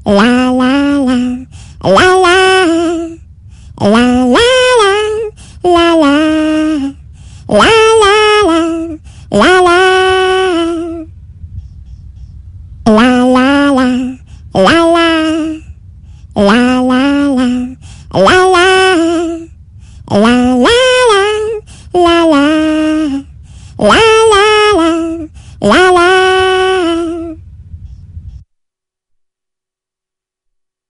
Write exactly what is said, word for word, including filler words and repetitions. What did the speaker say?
la la la, la la, la la la, la la, la la la, la la. La la la, la la, la la la, la la, la la la, la la, la